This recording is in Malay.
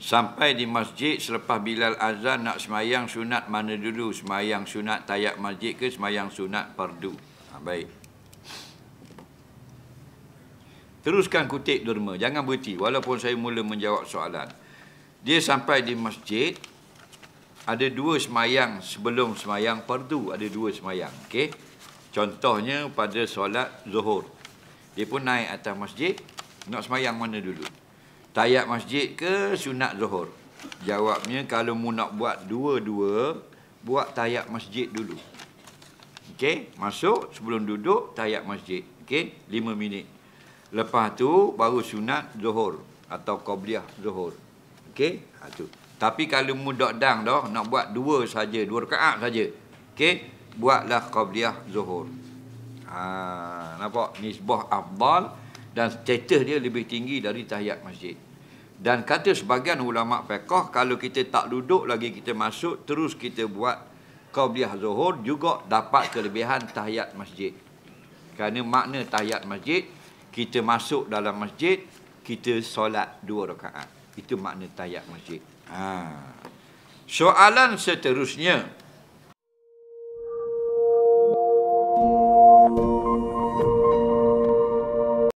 Sampai di masjid selepas Bilal azan nak semayang sunat mana dulu? Semayang sunat tayat masjid ke semayang sunat fardu? Baik. Teruskan kutip derma. Jangan berhenti. Walaupun saya mula menjawab soalan. Dia sampai di masjid. Ada dua semayang sebelum semayang fardu. Ada dua semayang. Okey. Contohnya pada solat zuhur. Dia pun naik atas masjid. Nak semayang mana dulu? Tayat masjid ke sunat zuhur? Jawabnya kalau mu nak buat dua-dua, buat tayat masjid dulu. Okey, masuk sebelum duduk tayat masjid. Okey, 5 minit. Lepas tu baru sunat zuhur atau qabliyah zuhur. Okey, tu. Tapi kalau mu dang dah nak buat dua saja, 2 rakaat saja. Okey, buatlah qabliyah zuhur. Nampak nisbah afdal dan status dia lebih tinggi dari tahiyat masjid. Dan kata sebahagian ulama fiqh, kalau kita tak duduk lagi kita masuk terus kita buat qabliyah zuhur juga dapat kelebihan tahiyat masjid. Kerana makna tahiyat masjid, kita masuk dalam masjid, kita solat 2 rakaat. Itu makna tahiyat masjid. Soalan seterusnya,